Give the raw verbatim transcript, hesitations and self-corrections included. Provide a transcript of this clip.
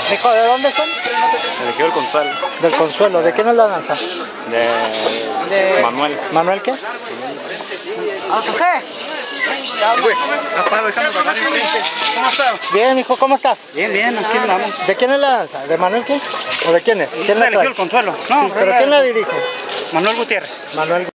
Hijo, ¿de dónde son? El equipo del Consuelo. Del Consuelo. ¿De quién es la danza? De, De... Manuel. ¿Manuel qué? ¡Ah, José! ¿Cómo estás? Bien, hijo, ¿cómo estás? Bien, bien, aquí andamos. ¿De quién es la danza? ¿De Manuel qué? ¿O de quién es? ¿Quién la Se eligió trae? el Consuelo. Sí, No, ¿pero quién la dirige? Manuel Gutiérrez. Manuel